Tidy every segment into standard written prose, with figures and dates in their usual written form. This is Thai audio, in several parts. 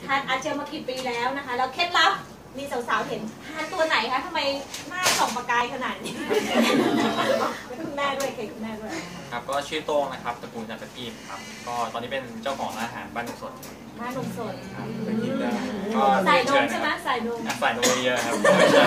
ทานอาเจลมากี่ปีแล้วนะคะแล้วเคล็ดลับมีสาวๆเห็นทานตัวไหนคะทำไมหน้าส่องประกายขนาดนี้คุณแม่ด้วยคุณแม่ด้วยครับก็ชื่อโต้งนะครับตระกูลจันทร์ทีมครับก็ตอนนี้เป็นเจ้าของร้านอาหารบ้านนมสดบ้านนมสดไปกินได้ก็ใส่นมใช่ไหมใส่นมเยอะครับ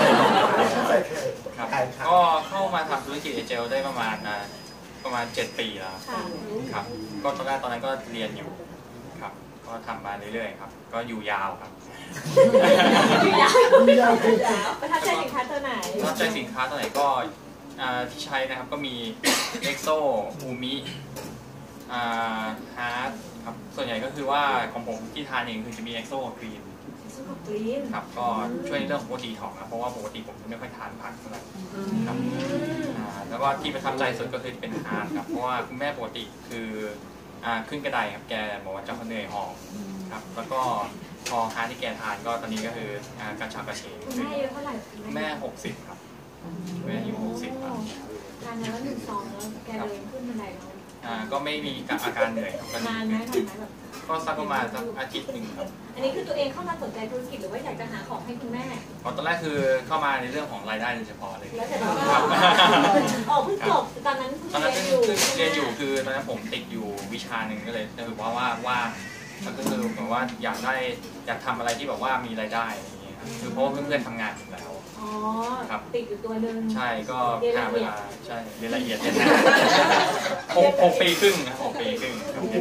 ครับก็เข้ามาทำธุรกิจเจลได้ประมาณ7 ปีแล้วครับก็ตอนนั้นก็เรียนอยู่ครับก็ทำมาเรื่อยๆครับก็อยู่ยาวครับประทับใจสินค้าตัวไหนประทับใจสินค้าตัวไหนก็ที่ใช้นะครับก็มีเอ็กโซอูมิฮาร์ดครับส่วนใหญ่ก็คือว่าของผมที่ทานเองคือจะมีเอ็กโซกรีนครับก็ช่วยเรื่องโปรตีนของนะเพราะว่าปกติผมไม่ค่อยทานผักเท่าไหร่ครับแล้วก็ที่ประทับใจสุดก็คือเป็นฮาร์ดครับเพราะว่าคุณแม่ปกติคือขึ้นกระไดครับแกบอกว่าจะเหนื่อยหอบครับแล้วก็พอฮาร์ดที่แกทานก็ตอนนี้ก็คือกระฉับกระเฉงคุณแม่อายุเท่าไหร่แม่60ครับแม่อายุ60ครับทานแล้ว1 ซองแล้วแกเดินขึ้นบันไดแล้วก็ไม่มีอาการเหนื่อยครับนานไหมแบบก็สักประมาณอาทิตย์หนึ่งครับอันนี้คือตัวเองเข้ามาสนใจธุรกิจหรือว่าอยากจะหาของให้คุณแม่ตอนแรกคือเข้ามาในเรื่องของรายได้โดยเฉพาะเลยแล้วแต่ว่าเพิ่งจบตอนนั้นเรียนอยู่คือตอนนั้นผมติดอยู่วิชาหนึ่งก็เลยคือว่าก็คือแบบว่าอยากทำอะไรที่แบบว่ามีรายได้อย่างเงี้ยคือเพราะว่าเพื่อนๆทำงานอยู่แล้วอ๋อติดอยู่ตัวนึงใช่ก็หาเวลาใช่เรียนละเอียดเนี่ย6 ปีครึ่งนะ6 ปีครึ่ง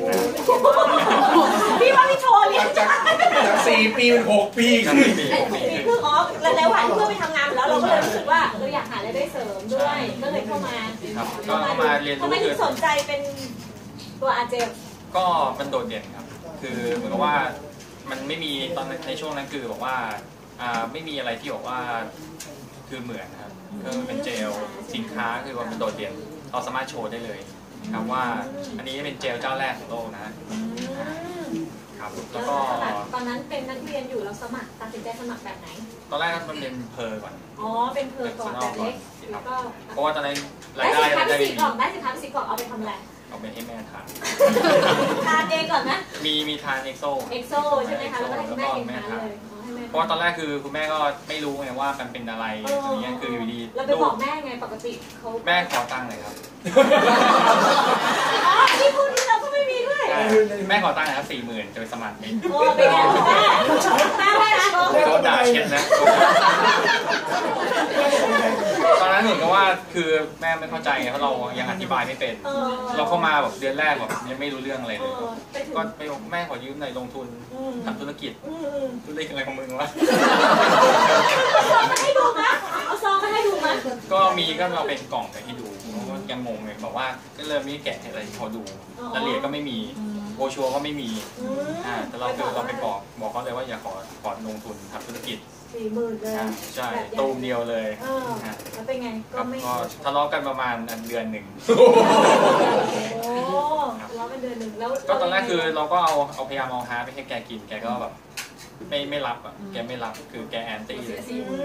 พี่ว่าพี่โชว์เรียนจาก 4 ปีเป็น6 ปีครึ่งคือแล้ววันเพื่อไปทำงานแล้วเราก็เลยรู้สึกว่าเราอยากหารายได้เสริมด้วยก็เลยเข้ามาเรียนรู้ทำไมถึงสนใจเป็นตัวอาเจลก็มันโดดเด่นครับคือเหมือนกับว่ามันไม่มีตอนในช่วงนั้นคือบอกว่าไม่มีอะไรที่บอกว่าคือเหมือนนะครับก็เป็นเจลสินค้าคือว่ามันโดดเด่นเราสามารถโชว์ได้เลยครับว่าอันนี้เป็นเจลเจ้าแรกของโลกนะครับแล้วก็ตอนนั้นเป็นนักเรียนอยู่เราตัดสินใจสมัครแบบไหนตอนแรกมันเป็นเพอร์ก่อนอ๋อเป็นเพอร์ก่อนแบบเล็กแล้วก็เพราะว่าตอนนั้นรายได้ได้สิบกล่องได้10 กล่องเอาไปทำอะไรเอาไปให้แม่ทานเองก่อนนะมีทานเอ็กโซใช่ไหมคะแล้วก็ให้คุณแม่กินทานเลยเพราะตอนแรกคือคุณแม่ก็ไม่รู้ไงว่ามันเป็นอะไรอย่างเงี้ยคืออยู่ดีเราไปบอกแม่ไงปกติเขาแม่ขอตังค์เลยครับที่พูดที่เราก็ไม่มีด้วยแม่ขอตังค์นะครับ40,000จะไปสมัครโอ้เป็นไงแม่นะโดนด่าเช็ดนะตอนนั้นเหมือนกับว่าคือแม่ไม่เข้าใจไงเพราะเรายังอธิบายไม่เป็นเราเข้ามาแบบเดือนแรกแบบยังไม่รู้เรื่องอะไรเลยก็ไปบอกแม่ขอยืมหน่อยลงทุนทำธุรกิจธุรกิจอะไรของมึงวะให้ดูมั้ยเอาซองมาให้ดูมั้ยก็มีก็เราเป็นกล่องไปให้ดูยังงงเลยบอกว่าก็เริ่มไม่แกะอะไรเขาดูรายละเอียดก็ไม่มีโบชัวก็ไม่มีแต่เราไปบอกเขาเลยว่าอย่าขอลงทุนทำธุรกิจ 40,000เลยใช่ตูมเดียวเลยแล้วเป็นไงก็ไม่ทะเลาะกันประมาณเดือนหนึ่งทะเลาะกันเดือนหนึ่งแล้วก็ตอนแรกคือเราก็เอาพยายามเอาฮาไปให้แกกินแกก็แบบไม่รับอ่ะแกไม่รับคือแกแอนตี้เลย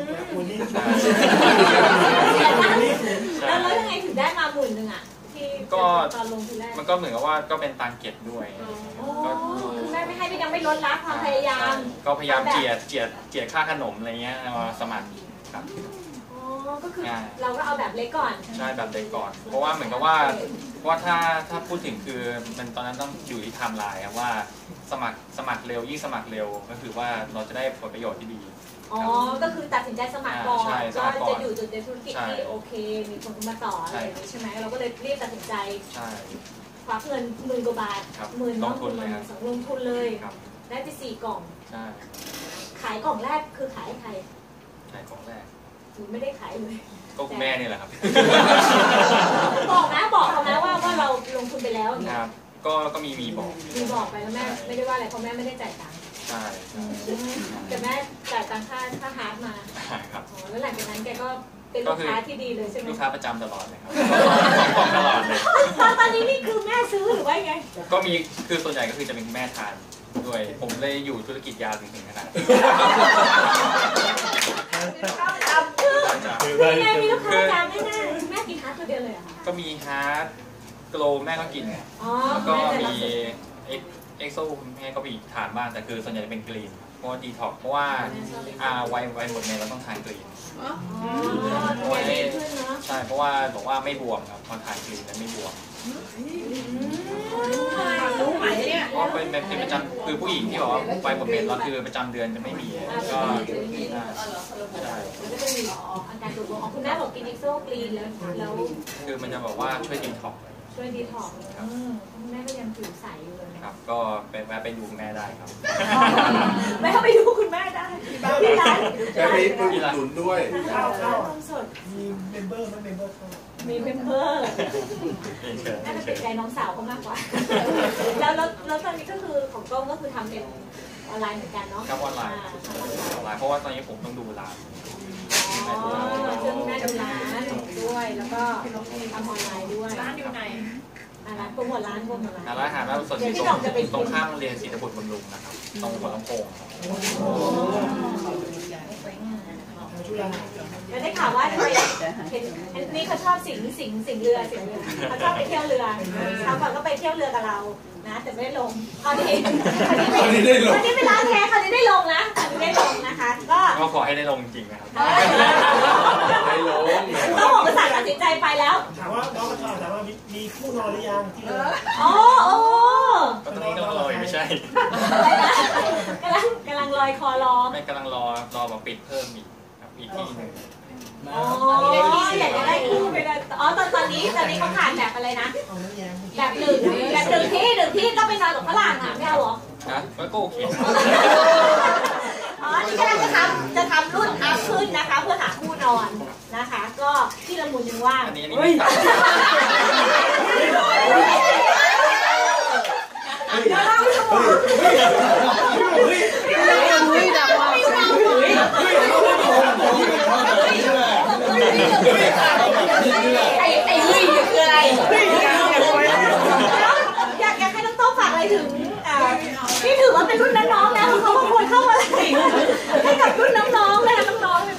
แล้วยังไงถึงได้มา10,000อ่ะที่ตอนลงทีแรกมันก็เหมือนกับว่าก็เป็นตังเก็บด้วยแม่ไม่ให้ยังไม่ลดละความพยายามก็พยายามเจียดค่าขนมอะไรเงี้ยมาสมัครครับก็คือเราก็เอาแบบเล็กก่อนใช่แบบเล็กก่อนเพราะว่าเหมือนกับว่าถ้าพูดถึงคือมันตอนนั้นต้องอยู่ที่ไทม์ไลน์ว่าสมัครเร็วยิ่งสมัครเร็วก็คือว่าเราจะได้ผลประโยชน์ที่ดีอ๋อก็คือตัดสินใจสมัครก่อนก็จะอยู่จุดในธุรกิจที่โอเคมีคนมาต่ออะไรใช่ไหมเราก็เลยรีบตัดสินใจควักเงิน10,000 กว่าบาทลงทุนเลยลงทุนเลยได้ไป4 กล่องขายกล่องแรกคือขายให้ใครขายกล่องแรกไม่ได้ขายเลยก็คุณแม่นี่แหละครับบอกเขานะว่าเราลงทุนไปแล้วครับก็มีบอกไปแล้วแม่ไม่ได้ว่าอะไรเพราะแม่ไม่ได้จ่ายตังค์ใช่แต่แม่จ่ายตังค่าฮาร์ดมาครับแล้วหลังจากนั้นแกก็เป็นลูกค้าที่ดีเลยใช่ไหมลูกค้าประจำตลอดเลยครับตลอดเลยตอนนี้นี่คือแม่ซื้อหรือว่าไงก็มีคือส่วนใหญ่ก็คือจะเป็นแม่ทานด้วยผมเลยอยู่ธุรกิจยาวถึงขนาดแม่มีลูกค้าประจำแม่กินฮาร์ดตัวเดียวเลยเหรอคะก็มีฮาร์ดโกลแม่ก็กินแล้วก็มีเอ็กโซแม่ก็มีทานบ้างแต่คือส่วนใหญ่จะเป็นกรีนเพราะว่าดีท็อกเพราะว่าวัยหมดเนี่ยเราต้องทานกรีนใช่เพราะว่าบอกว่าไม่บวมครับพอทานกรีนแล้วไม่บวมรู้ไหมเนี่ยเพราะเป็นประจำคือผู้หญิงที่บอกว่าวัยหมดเนี่ยเราคือประจำเดือนจะไม่มีก็ใช่อาการตัวของคุณแม่บอกกินเอ็กโซกรีนแล้วคือมันจะบอกว่าช่วยดีท็อกช่วยดีท็อกคุณแม่ก็ยังผิวใสอยู่เลยครับก็ไปดูคุณแม่ได้ครับแม่ไปดูคุณแม่ได้ที่ร้านจะมีปุ๋ยหนุนด้วยข้าวสดมีเมมเบอร์ไหมเมมเบอร์มีเมมเบอร์น่าจะติดใจน้องสาวเขามากกว่าแล้วตอนนี้ก็คือของกล้องก็คือทำเป็นออนไลน์เหมือนกันเนาะครับออนไลน์เพราะว่าตอนนี้ผมต้องดูร้านซึ่งแม่ดูร้านด้วยแล้วก็ทำออนไลน์ด้วยร้านอยู่ไหนร้านโปรโมทร้านร้านอาหารร้านสดตรงข้ามโรงเรียนศรีตบุตรบำรุงนะครับตรงหัวลำโพงแล้วได้ข่าวว่าเห็นนี่เขาชอบสิงเรือเขาชอบไปเที่ยวเรือคราวก่อนก็ไปเที่ยวเรือกับเรานะแต่ไม่ได้ลงคราวนี้เป็นร้านแท้คราวนี้ได้ลงนะได้ลงนะคะก็ขอให้ได้ลงจริงนะครับได้ลงต้องบอกภาษาตัดสินใจไปแล้วถามว่าน้องมาถามว่ามีคู่นอนหรือยังที่เรือโอ้ตอนนี้กำลังลอยไม่ใช่กำลังลอยคอร้องไม่กำลังรอมาปิดเพิ่มอีกที่หนึ่งอยากจะได้คู่ไปเลยตอนนี้เขาผ่านแบบอะไรนะแบบหนึ่งที่ก็ไปนอนกับฝรั่งอ่ะไม่เอาหรอก็โอเคนี่กำลังจะทำรุ่นอัพขึ้นนะคะเพื่อหาคู่นอนนะคะก็ที่ละมุนยังว่างอยากให้น้องโต้ฝากอะไรถึงนี่ถือว่าเป็นรุ่นน้องๆนะเขาก็ควรเข้ามาให้กับรุ่นน้องๆเลยน้องๆ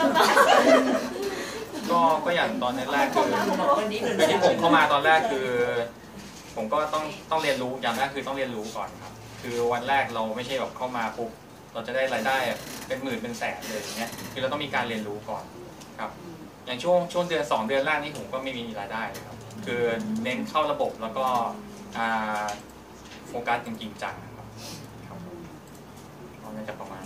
ก็อย่างตอนแรกคือที่ผมเข้ามาตอนแรกคือผมก็ต้องเรียนรู้อย่างแรกคือต้องเรียนรู้ก่อนครับคือวันแรกเราไม่ใช่แบบเข้ามาปุ๊บเราจะได้รายได้เป็นหมื่นเป็นแสนเลยอย่างเงี้ยคือเราต้องมีการเรียนรู้ก่อนครับอย่างช่วงเดือน2 เดือนแรกนี่ผมก็ไม่มีรายได้เลยครับคือเน้นเข้าระบบแล้วก็โฟกัสจริงจังนะครับน่าจะประมาณ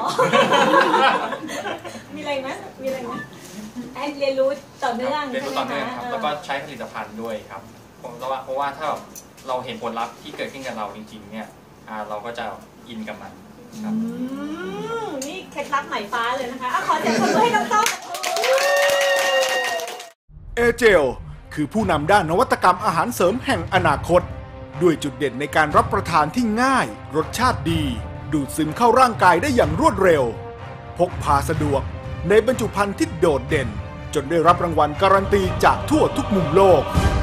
มีอะไรไหมให้เรียนรู้ต่อเนื่องครับแล้วก็ใช้ผลิตภัณฑ์ด้วยครับเพราะว่าถ้าเราเห็นผลลัพธ์ที่เกิดขึ้นกับเราจริงๆเนี่ยเราก็จะอินกับมันครับนี่เคล็ดลับใหม่ฟ้าเลยนะคะขอเสียงปรบมือให้น้องต้อมเอเจลคือผู้นำด้านนวัตกรรมอาหารเสริมแห่งอนาคตด้วยจุดเด่นในการรับประทานที่ง่ายรสชาติดีดูดซึมเข้าร่างกายได้อย่างรวดเร็วพกพาสะดวกในบรรจุภัณฑ์ที่โดดเด่นจนได้รับรางวัลการันตีจากทั่วทุกมุมโลก